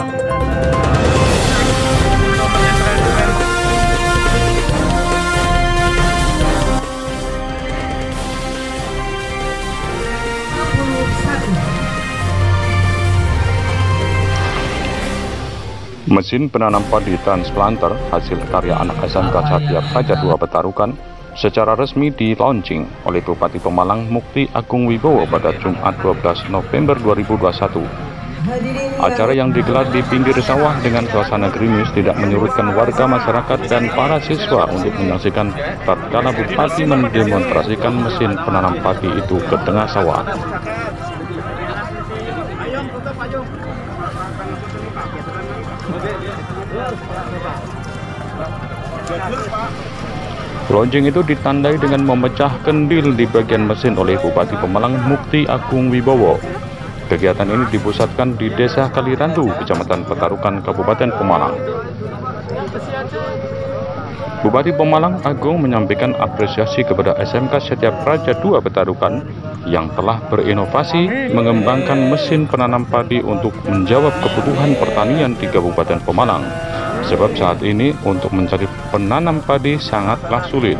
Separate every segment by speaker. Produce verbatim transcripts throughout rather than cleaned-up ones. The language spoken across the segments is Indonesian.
Speaker 1: Mesin penanam padi transplanter hasil karya anak S M K Satya Praja dua Petarukan secara resmi di-launching oleh Bupati Pemalang Mukti Agung Wibowo pada Jumat dua belas November dua ribu dua puluh satu. Acara yang digelar di pinggir sawah dengan suasana gerimis tidak menyurutkan warga masyarakat dan para siswa untuk menyaksikan tatkala Bupati mendemonstrasikan mesin penanam padi itu ke tengah sawah. Launching itu ditandai dengan memecah kendil di bagian mesin oleh Bupati Pemalang Mukti Agung Wibowo. Kegiatan ini dipusatkan di Desa Kalirandu, Kecamatan Petarukan, Kabupaten Pemalang. Bupati Pemalang Agung menyampaikan apresiasi kepada S M K Satya Praja dua Petarukan yang telah berinovasi mengembangkan mesin penanam padi untuk menjawab kebutuhan pertanian di Kabupaten Pemalang. Sebab saat ini untuk mencari penanam padi sangatlah sulit.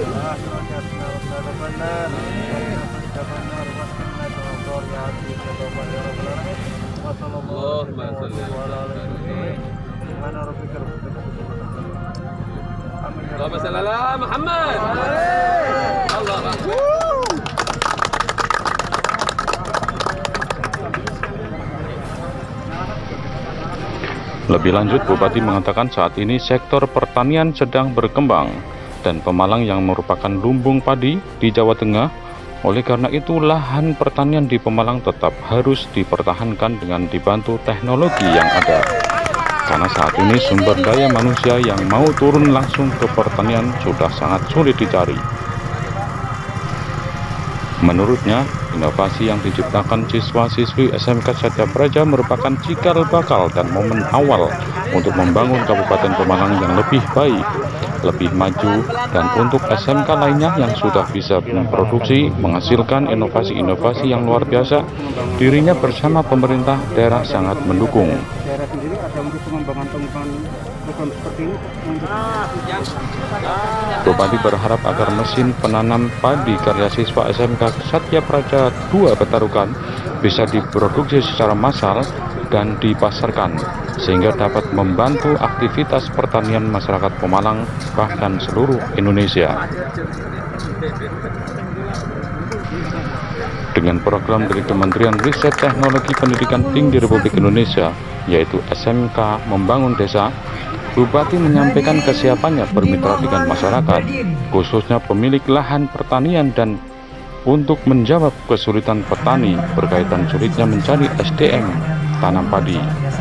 Speaker 1: Lebih lanjut, Bupati mengatakan saat ini sektor pertanian sedang berkembang dan Pemalang yang merupakan lumbung padi di Jawa Tengah. Oleh karena itu, lahan pertanian di Pemalang tetap harus dipertahankan dengan dibantu teknologi yang ada. Karena saat ini sumber daya manusia yang mau turun langsung ke pertanian sudah sangat sulit dicari. Menurutnya, inovasi yang diciptakan siswa-siswi S M K Satya Praja merupakan cikal bakal dan momen awal untuk membangun Kabupaten Pemalang yang lebih baik, lebih maju, dan untuk S M K lainnya yang sudah bisa memproduksi, menghasilkan inovasi-inovasi yang luar biasa, dirinya bersama pemerintah daerah sangat mendukung.
Speaker 2: Daerah sendiri ada untuk pengembangan program seperti ini.
Speaker 1: Bupati berharap agar mesin penanam padi karya siswa S M K Satya Praja dua Petarukan bisa diproduksi secara massal dan dipasarkan sehingga dapat membantu aktivitas pertanian masyarakat Pemalang bahkan seluruh Indonesia. Dengan program dari Kementerian Riset Teknologi Pendidikan Tinggi Republik Indonesia yaitu S M K Membangun Desa, Bupati menyampaikan kesiapannya bermitra dengan masyarakat, khususnya pemilik lahan pertanian dan untuk menjawab kesulitan petani berkaitan sulitnya mencari S D M tanam padi.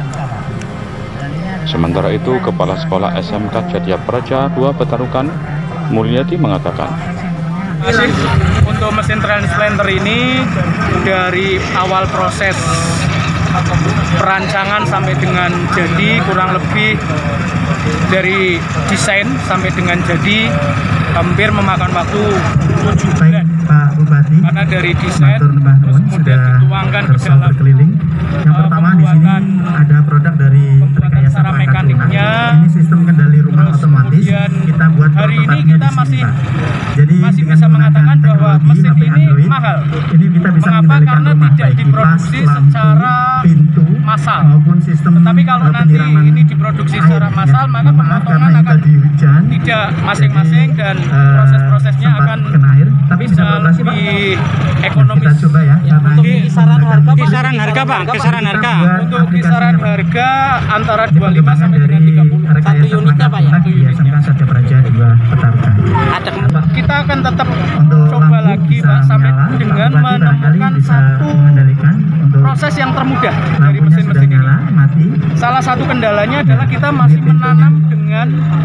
Speaker 1: Sementara itu, Kepala Sekolah S M K Satya Praja dua Petarukan, Mulyati mengatakan,
Speaker 2: untuk mesin transplanter ini dari awal proses perancangan sampai dengan jadi kurang lebih dari desain sampai dengan jadi hampir memakan waktu tujuh bulan.
Speaker 3: Pak Bupati,
Speaker 2: karena dari desain
Speaker 3: terus
Speaker 2: kemudian dituangkan ke dalam
Speaker 3: berkeliling. Yang
Speaker 2: uh,
Speaker 3: pertama di sini ada produk dari
Speaker 2: pembuatan secara mekaniknya.
Speaker 3: Ini sistem kendali rumah
Speaker 2: Terus
Speaker 3: otomatis. Kita buat
Speaker 2: hari ini
Speaker 3: prototipenya
Speaker 2: kita
Speaker 3: di sini,
Speaker 2: masih
Speaker 3: Pak. Jadi
Speaker 2: masih
Speaker 3: dengan
Speaker 2: bisa mengatakan bahwa mesin ini
Speaker 3: Android,
Speaker 2: mahal.
Speaker 3: Ini kita bisa
Speaker 2: Mengapa?
Speaker 3: mengendalikan
Speaker 2: Karena
Speaker 3: rumah,
Speaker 2: tidak
Speaker 3: baik
Speaker 2: diproduksi
Speaker 3: kipas, lampu,
Speaker 2: secara
Speaker 3: pintu,
Speaker 2: massal.
Speaker 3: maupun sistem.
Speaker 2: Tetapi kalau
Speaker 3: uh,
Speaker 2: nanti
Speaker 3: penyiraman
Speaker 2: ini diproduksi
Speaker 3: air,
Speaker 2: secara massal,
Speaker 3: ya.
Speaker 2: maka
Speaker 3: Maaf,
Speaker 2: pemotongan
Speaker 3: karena
Speaker 2: akan
Speaker 3: tadi hujan,
Speaker 2: tidak masing-masing dan
Speaker 3: uh,
Speaker 2: proses-prosesnya
Speaker 3: sempat
Speaker 2: akan
Speaker 3: kena air, tapi
Speaker 2: bisa
Speaker 3: beroperasi, Pak.
Speaker 2: lebih ekonomis.
Speaker 3: Kita coba ya, karena
Speaker 2: Untuk
Speaker 3: ini
Speaker 2: kisaran
Speaker 3: menggunakan-
Speaker 2: harga, kisaran harga Pak, kisaran
Speaker 3: Kita
Speaker 2: harga.
Speaker 3: buat
Speaker 2: Untuk kisaran
Speaker 3: aplikasinya, Pak.
Speaker 2: harga antara
Speaker 3: Ini
Speaker 2: dua puluh lima sampai dengan tiga puluh.
Speaker 3: rekayasa
Speaker 2: Satu unitnya Pak ya?
Speaker 3: Satu unitnya. S M K Satya Praja dua Petarukan.
Speaker 2: Ada. Kita akan tetap
Speaker 3: Untuk
Speaker 2: coba
Speaker 3: lampu
Speaker 2: lagi
Speaker 3: bisa
Speaker 2: Pak sampai
Speaker 3: menyala,
Speaker 2: dengan
Speaker 3: Pak Bupati barangkali
Speaker 2: menemukan
Speaker 3: bisa
Speaker 2: satu
Speaker 3: mengendalikan untuk
Speaker 2: proses yang termudah dari
Speaker 3: lampunya sudah
Speaker 2: mesin-mesin ini.
Speaker 3: nyala, mati.
Speaker 2: Salah satu kendalanya adalah kita masih menanam dengan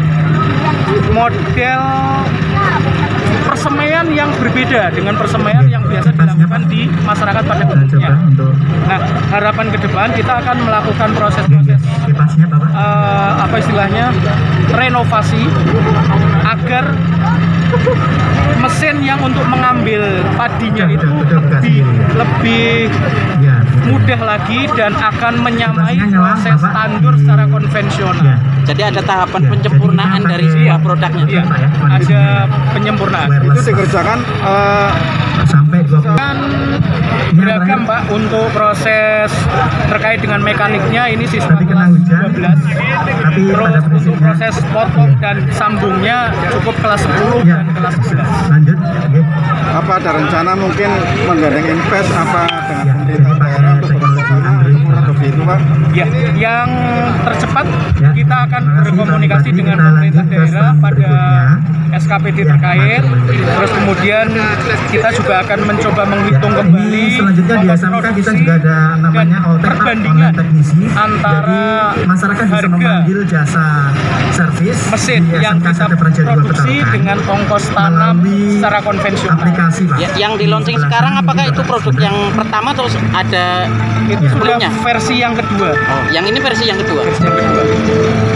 Speaker 2: model persemaian yang berbeda dengan persemaian yang biasa dilakukan di masyarakat pada
Speaker 3: Kita
Speaker 2: umumnya.
Speaker 3: coba untuk
Speaker 2: Nah, harapan ke depan kita akan melakukan proses-proses
Speaker 3: kipasnya, Bapak.
Speaker 2: uh, apa istilahnya renovasi agar mesin yang untuk mengambil padinya
Speaker 3: Betul,
Speaker 2: itu
Speaker 3: betul, betul,
Speaker 2: lebih
Speaker 3: betul.
Speaker 2: lebih
Speaker 3: Ya,
Speaker 2: mudah lagi dan akan menyamai
Speaker 3: Situasinya nyala,
Speaker 2: proses
Speaker 3: Bapak,
Speaker 2: tandur
Speaker 3: di-
Speaker 2: secara konvensional.
Speaker 3: Ya.
Speaker 4: Jadi ada tahapan
Speaker 3: Ya,
Speaker 4: penyempurnaan
Speaker 3: jadi
Speaker 4: dari
Speaker 3: pakai-
Speaker 4: sebuah produknya.
Speaker 2: Iya,
Speaker 3: Pak, ya,
Speaker 2: ada
Speaker 3: kondisinya.
Speaker 2: penyempurnaan.
Speaker 3: Wireless
Speaker 5: Itu dikerjakan eh,
Speaker 3: sampai dua puluh.
Speaker 2: Kan
Speaker 3: Ini yang
Speaker 2: beragam
Speaker 3: terakhir.
Speaker 2: Pak untuk proses terkait dengan mekaniknya ini sistem
Speaker 3: Tadi kena
Speaker 2: kelas
Speaker 3: hujan,
Speaker 2: dua belas.
Speaker 3: tapi
Speaker 2: Terus
Speaker 3: pada
Speaker 2: untuk
Speaker 3: prinsipnya
Speaker 2: proses potong dan sambungnya cukup kelas sepuluh
Speaker 3: ya,
Speaker 2: dan kelas sebelas.
Speaker 3: lanjut. Oke.
Speaker 5: apa ada rencana mungkin menggandeng invest apa dengan
Speaker 3: Ya,
Speaker 5: pemerintah
Speaker 3: jadi
Speaker 5: daerah
Speaker 3: pakai
Speaker 5: untuk
Speaker 3: teknologi
Speaker 5: bekerjasama
Speaker 3: Android.
Speaker 5: untuk produksi itu Pak?
Speaker 2: Ya, yang tercepat
Speaker 3: Ya,
Speaker 2: kita akan
Speaker 3: terima kasih,
Speaker 2: berkomunikasi
Speaker 3: Pak.
Speaker 2: dengan
Speaker 3: Kita
Speaker 2: pemerintah
Speaker 3: lanjut ke
Speaker 2: daerah
Speaker 3: slide
Speaker 2: pada
Speaker 3: berikutnya.
Speaker 2: S K P D
Speaker 3: Ya,
Speaker 2: terkait.
Speaker 3: Pak.
Speaker 2: Terus kemudian kita juga akan mencoba menghitung
Speaker 3: Ya,
Speaker 2: kembali
Speaker 3: ini selanjutnya di
Speaker 2: ongkos
Speaker 3: S M K kita
Speaker 2: produksi
Speaker 3: juga ada namanya
Speaker 2: dan
Speaker 3: O T P,
Speaker 2: perbandingan
Speaker 3: online teknisi.
Speaker 2: antara
Speaker 3: Jadi masyarakat bisa
Speaker 2: harga
Speaker 3: memanggil jasa servis
Speaker 2: mesin
Speaker 3: di
Speaker 2: yang
Speaker 3: S M K
Speaker 2: kita
Speaker 3: Satya Praja dua
Speaker 2: produksi
Speaker 3: Petarkan
Speaker 2: dengan ongkos tanam
Speaker 3: melalui
Speaker 2: secara konvensional.
Speaker 3: aplikasi, Pak.
Speaker 4: Ya, yang di launching
Speaker 3: Sebelah
Speaker 4: sekarang
Speaker 3: kanan
Speaker 4: apakah
Speaker 3: ini
Speaker 4: itu
Speaker 3: Bapak.
Speaker 4: produk yang pertama atau ada
Speaker 2: Itu sudah
Speaker 4: sebelumnya?
Speaker 2: versi yang kedua.
Speaker 4: Oh, yang ini versi yang kedua.
Speaker 2: Versi yang kedua.